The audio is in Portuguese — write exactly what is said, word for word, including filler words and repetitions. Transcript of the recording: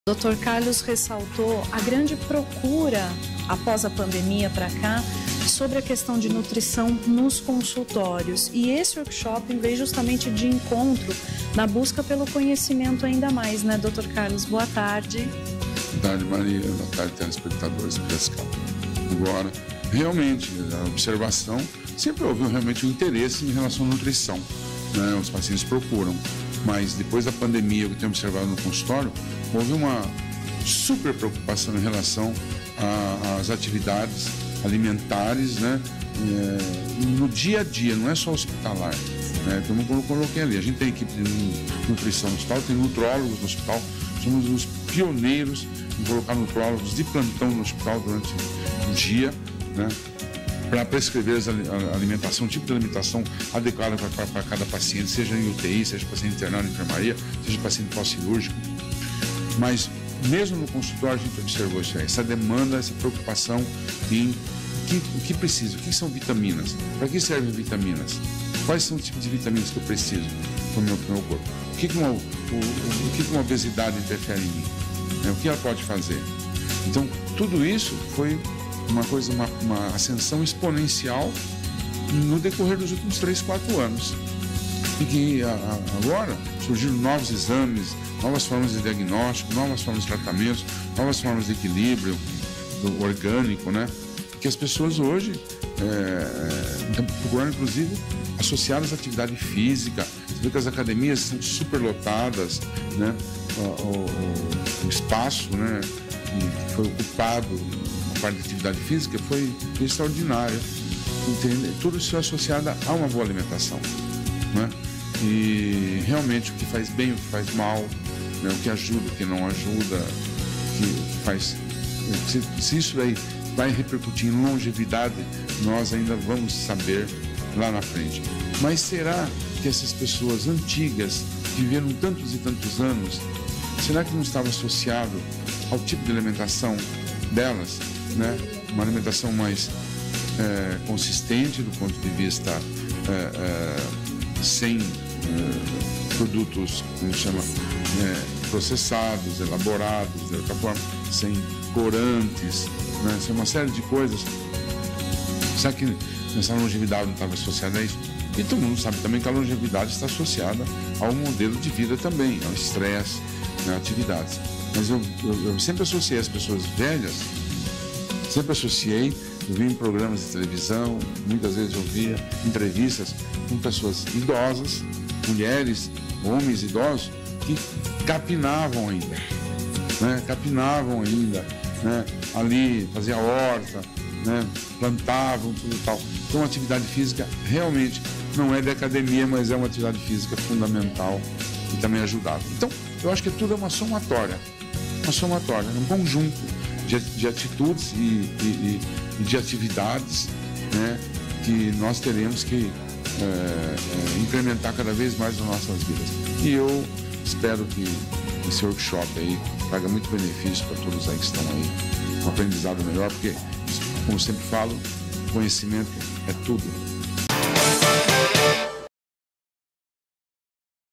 O doutor Carlos ressaltou a grande procura, após a pandemia para cá, sobre a questão de nutrição nos consultórios. E esse workshop veio justamente de encontro na busca pelo conhecimento ainda mais, né, doutor Carlos? Boa tarde. Boa tarde, Maria. Boa tarde, telespectadores de Piracicaba. Agora, realmente, a observação, sempre houve realmente um interesse em relação à nutrição, né? Os pacientes procuram, mas depois da pandemia, o que eu tenho observado no consultório, houve uma super preocupação em relação às atividades alimentares, né? É, no dia a dia, não é só hospitalar, né? Como eu coloquei ali, a gente tem equipe de nutrição no hospital, tem nutrólogos no hospital, somos os pioneiros em colocar nutrólogos de plantão no hospital durante o dia, né? Para prescrever a alimentação, o tipo de alimentação adequada para cada paciente, seja em U T I, seja paciente internado em enfermaria, seja paciente pós-cirúrgico. Mas mesmo no consultório a gente observou isso aí, essa demanda, essa preocupação em o que, o que precisa, o que são vitaminas, para que servem vitaminas, quais são os tipos de vitaminas que eu preciso para o meu, meu corpo, o que, que, uma, o, o, o que, que uma obesidade interfere em mim, né? O que ela pode fazer. Então, tudo isso foi uma coisa, uma, uma ascensão exponencial no decorrer dos últimos três, quatro anos. E que a, a, agora surgiram novos exames, novas formas de diagnóstico, novas formas de tratamento, novas formas de equilíbrio do orgânico, né? Que as pessoas hoje é, estão procurando, inclusive, associadas à atividade física. Você vê que as academias são superlotadas, né? O, o, o espaço, né, que foi ocupado na parte de atividade física foi extraordinário. Entende? Tudo isso é associado a uma boa alimentação, né? E realmente o que faz bem, o que faz mal, né? O que ajuda, o que não ajuda, o que faz. Se, se isso aí vai repercutir em longevidade, nós ainda vamos saber lá na frente. Mas será que essas pessoas antigas, que viveram tantos e tantos anos, será que não estava associado ao tipo de alimentação delas, né? Uma alimentação mais é, consistente do ponto de vista é, é, sem é, produtos, como chama, é, processados, elaborados, de outra forma, sem corantes, né? Sem uma série de coisas. Será que essa longevidade não estava associada a isso? E todo mundo sabe também que a longevidade está associada ao modelo de vida também, ao estresse, né, atividades. Mas eu, eu, eu sempre associei as pessoas velhas, sempre associei, eu vi em programas de televisão, muitas vezes eu via entrevistas com pessoas idosas, mulheres, homens idosos, que capinavam ainda, né, capinavam ainda, né, ali, fazia horta, né, plantavam, tudo tal. Então, a atividade física realmente não é de academia, mas é uma atividade física fundamental e também ajudável. Então, eu acho que tudo é uma somatória, uma somatória, um conjunto de, de atitudes e, e, e de atividades, né, que nós teremos que é, é, incrementar cada vez mais nas nossas vidas. E eu espero que esse workshop aí traga muito benefício para todos aí que estão aí, um aprendizado melhor, porque, como eu sempre falo, conhecimento é tudo.